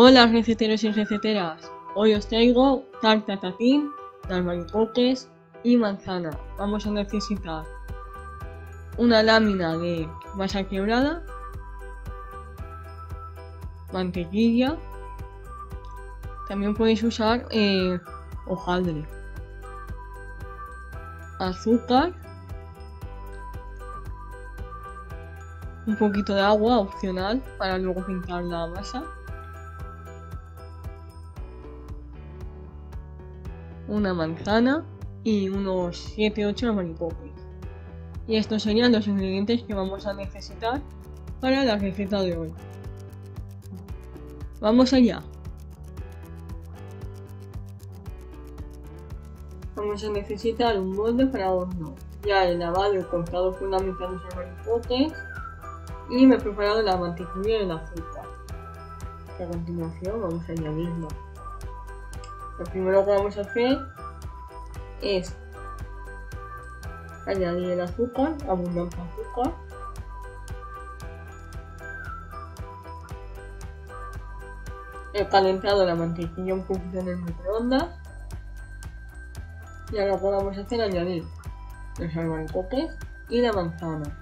Hola receteros y receteras, hoy os traigo tarta tatín de albaricoques y manzana. Vamos a necesitar una lámina de masa quebrada, mantequilla, también podéis usar hojaldre, azúcar, un poquito de agua opcional para luego pintar la masa, una manzana y unos 7-8 albaricoques. Y estos serían los ingredientes que vamos a necesitar para la receta de hoy. ¡Vamos allá! Vamos a necesitar un molde para horno. Ya he lavado y cortado con la mitad los albaricoques y me he preparado la mantequilla y el azúcar. A continuación vamos a añadirlo. Lo primero que vamos a hacer es añadir el azúcar, abundante azúcar. He calentado la mantequilla un poquito en el microondas. Y ahora lo que vamos a hacer es añadir los albaricoques y la manzana.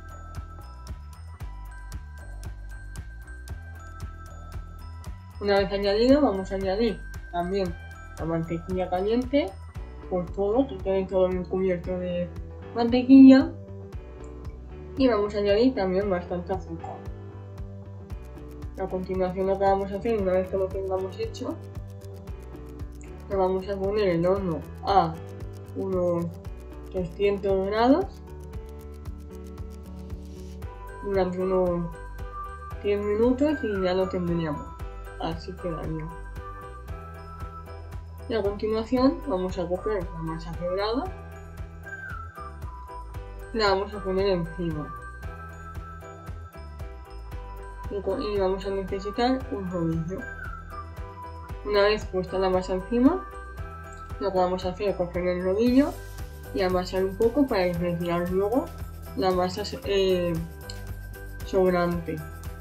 Una vez añadido, vamos a añadir también la mantequilla caliente por todo, que quede todo bien cubierto de mantequilla, y vamos a añadir también bastante azúcar. A continuación lo que vamos a hacer, una vez que lo tengamos hecho, lo vamos a poner en el horno a unos 300 grados durante unos 10 minutos y ya lo tendríamos. Así quedaría. Y a continuación vamos a coger la masa quebrada y la vamos a poner encima. Y vamos a necesitar un rodillo. Una vez puesta la masa encima, lo que vamos a hacer es coger el rodillo y amasar un poco para retirar luego la masa sobrante.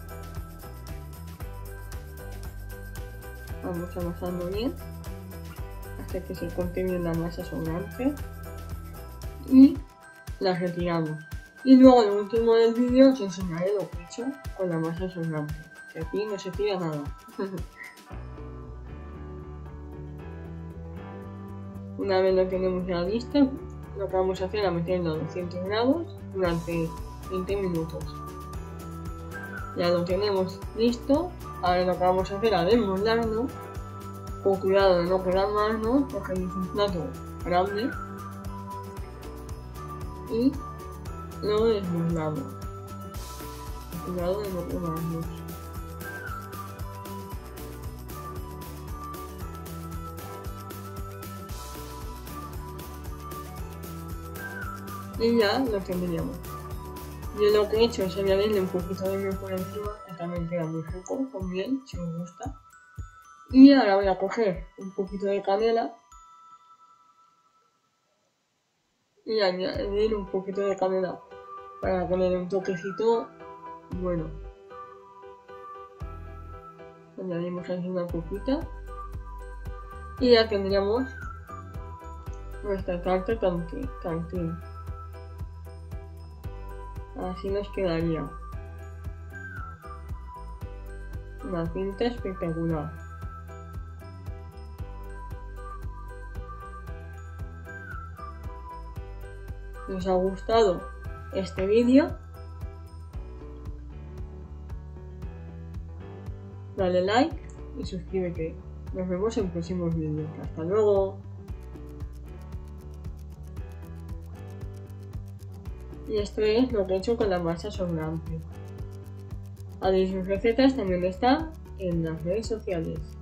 Vamos amasando bien hasta que se corte bien la masa sobrante y la retiramos. Y luego en el último del vídeo os enseñaré lo que he hecho con la masa sobrante, que aquí no se tira nada. Una vez lo tenemos ya listo, lo que vamos a hacer es meterlo a 200 grados durante 20 minutos. Ya lo tenemos listo. Ahora lo que vamos a hacer es desmoldarlo, con cuidado de no quemarnos porque es un plato grande, y lo desmoldamos, con cuidado de no quemarnos. Y ya lo tendríamos. Yo lo que he hecho es añadirle un poquito de miel por encima, que también queda muy rico con miel, si os gusta. Y ahora voy a coger un poquito de canela y añadir un poquito de canela para poner un toquecito bueno. Añadimos así una poquita y ya tendríamos nuestra tarta tatín. Así nos quedaría una pinta espectacular. Si os ha gustado este vídeo, dale like y suscríbete. Nos vemos en próximos vídeos. Hasta luego. Y esto es lo que he hecho con la masa sobrante. Además, sus recetas también están en las redes sociales.